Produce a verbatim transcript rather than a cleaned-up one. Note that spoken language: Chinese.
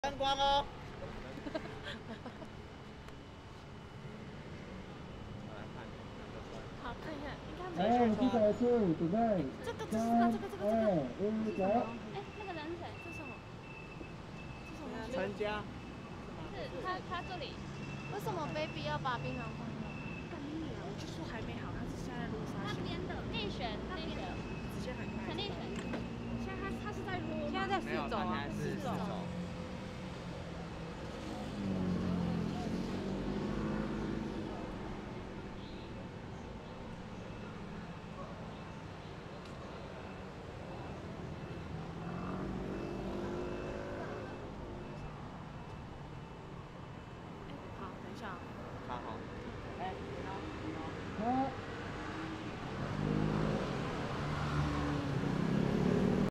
灯光哦。 好，看一下，应该来，我们第一台数准备， 这个，这是他，这个，这个，这个， 一，走。 哎，那个人是谁？ 这是什么？这是什么？ 陈家。 是他，他这里。 为什么 baby 要把槟榔放了？ 干你啊！我就说还没好，他是现在路上。 那边的内选，内选， 直接很开。 陈内选。 现在他他是在撸， 现在在四走啊， 四走。